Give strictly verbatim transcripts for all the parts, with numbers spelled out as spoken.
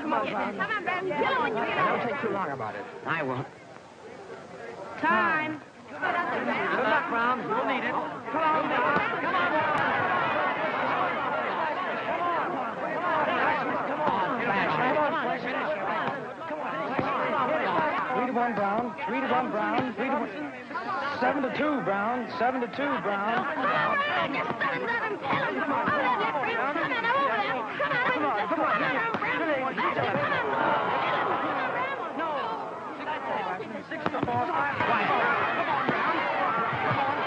Come on, Brown. Come on, Brown. Kill him when you get out. Don't take too long about it. I won't. Time. Good luck, Brown. You'll need it. Come on, Brown. Come on, Brown. Three to one, Brown. Three to one, Brown. Three to one. Seven to two, Brown. Seven to two, Brown. Come on, just let him, let him kill him. Come on, let him. Come on, over there. Come on, come on, come on. No. Six to four. Quiet. Come on, Brown. Come on.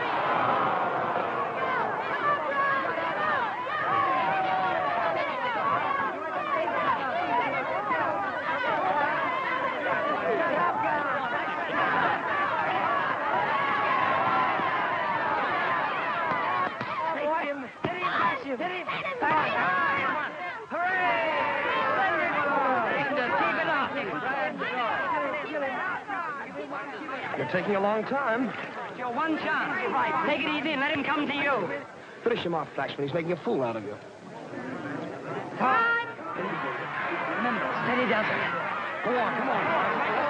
You're taking a long time. It's your one chance. Right. Take it easy and let him come to you. Finish him off, Flashman. He's making a fool out of you. Time. Remember, steady does it. Go on, come on.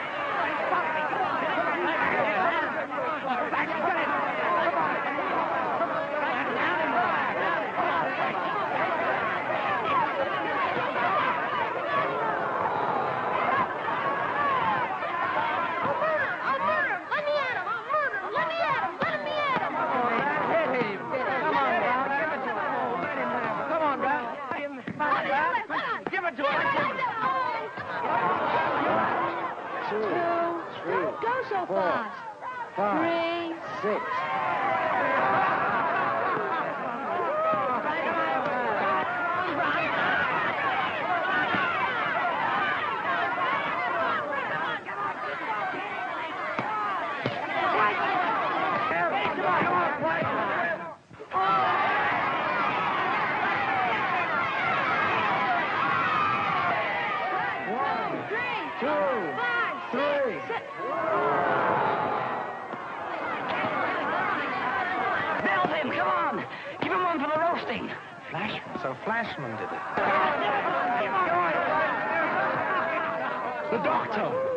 So Four, fast. five, Three. six. Flash? So Flashman did it. The doctor!